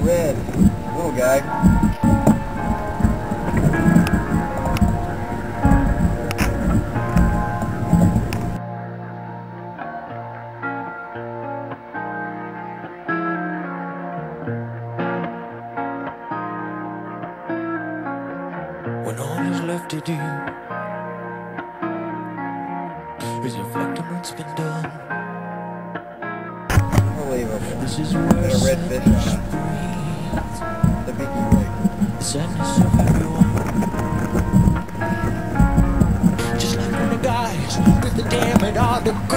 red. Little guy. When all is left to do is reflect on what's been done. Unbelievable. This is Got where a red fish on the beaky rig. the sadness of everyone. Just like when the guys with the damn it are the